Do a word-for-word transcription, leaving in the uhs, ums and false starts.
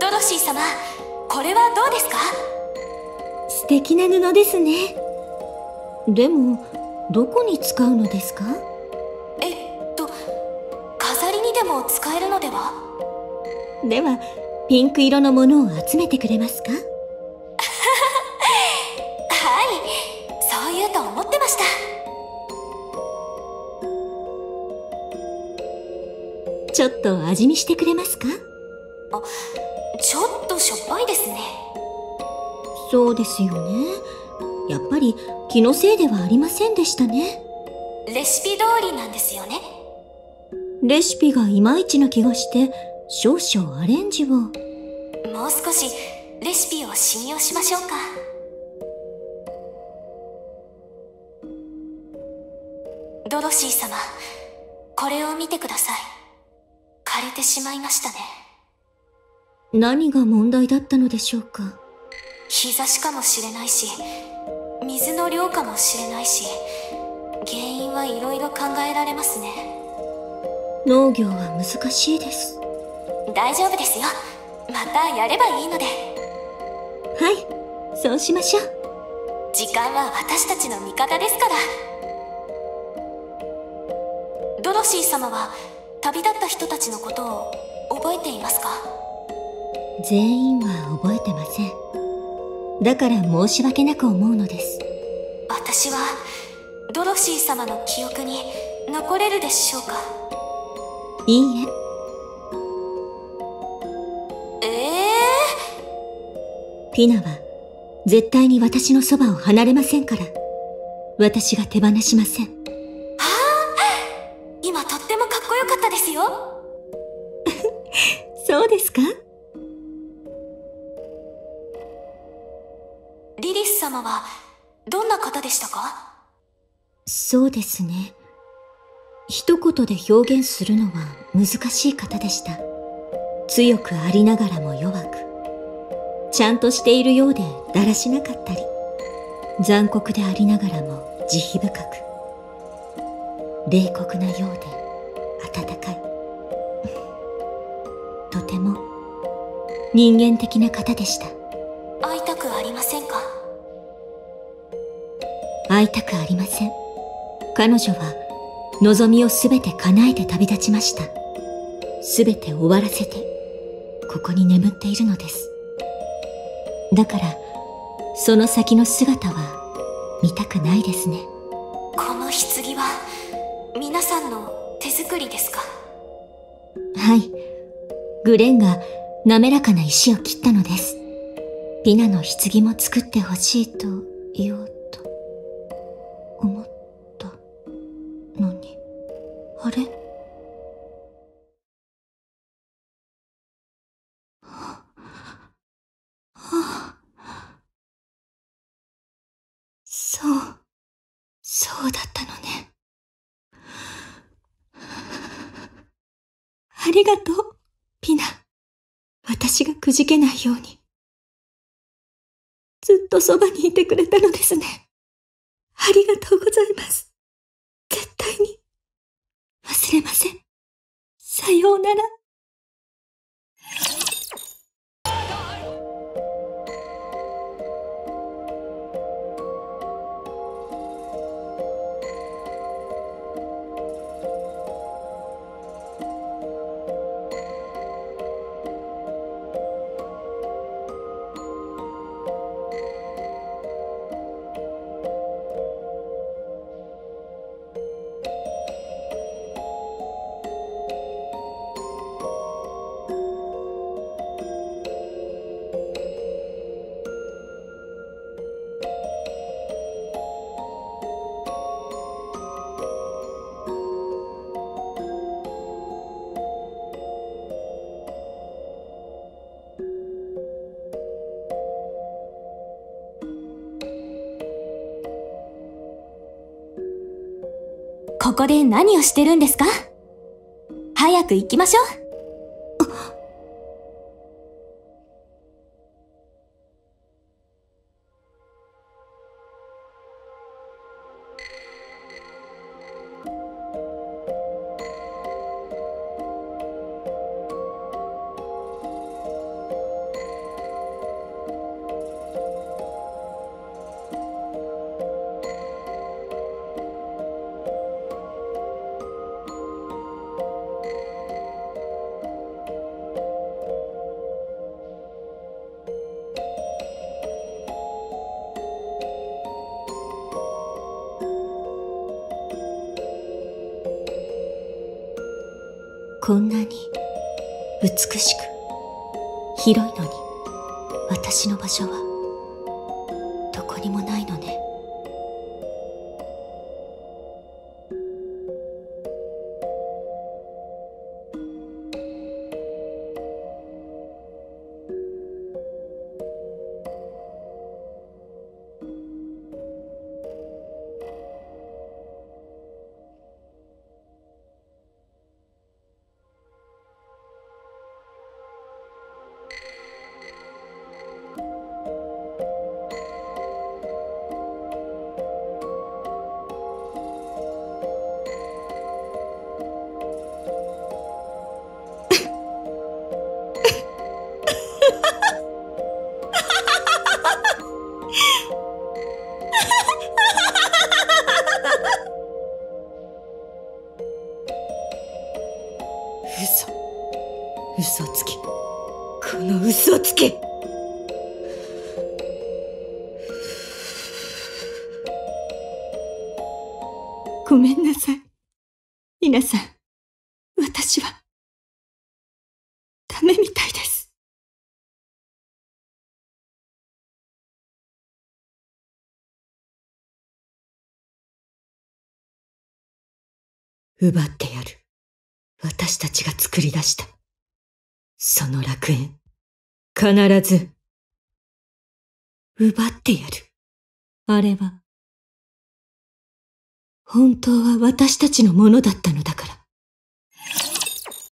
ドロシー様、これはどうですか？ 素敵な布ですね。でも、どこに使うのですか？ えっと、飾りにでも使えるのでは？ では、ピンク色のものを集めてくれますか？ はい、そう言うと思ってました。 ちょっと味見してくれますか？ あ、ちょっとしょっぱいですね。 そうですよね。やっぱり気のせいではありませんでしたね。 レシピ通りなんですよね。 レシピがいまいちな気がして、少々アレンジを。 もう少しレシピを信用しましょうか。ドロシー様、これを見てください。枯れてしまいましたね。 何が問題だったのでしょうか。 日差しかもしれないし、水の量かもしれないし、原因はいろいろ考えられますね。 農業は難しいです。 大丈夫ですよ。またやればいいので。 はい、そうしましょう。 時間は私たちの味方ですから。ドロシー様は旅立った人たちのことを覚えていますか？ 全員は覚えてません。だから申し訳なく思うのです。 私はドロシー様の記憶に残れるでしょうか？ いいえ。 ええー、ピナは絶対に私のそばを離れませんから。私が手放しません。 はあ、今とってもかっこよかったですよ。 そうですか？ リリス様はどんな方でしたか？ そうですね。一言で表現するのは難しい方でした。強くありながらも弱く、ちゃんとしているようでだらしなかったり、残酷でありながらも慈悲深く、冷酷なようで温かい。とても人間的な方でした。 会いたくありませんか？ 会いたくありません。彼女は望みをすべて叶えて旅立ちました。すべて終わらせてここに眠っているのです。だからその先の姿は見たくないですね。 この棺は皆さんの手作りですか？ はい、グレンが滑らかな石を切ったのです。ピナの棺も作ってほしいと言おうと思ったのに、あれ？はあ、そう、そうだったのね。ありがとう、ピナ。私がくじけないように。ずっとそばにいてくれたのですね。ありがとうございます。絶対に忘れません。さようなら。 ここで何をしてるんですか？早く行きましょう。 こんなに美しく広いのに、私の場所はどこにもないのね。嘘。嘘つき。この嘘つき。ごめんなさい。皆さん、私は、ダメみたいです。奪ってやる。私たちが作り出した。その楽園、必ず、奪ってやる。あれは、本当は私たちのものだったのだ。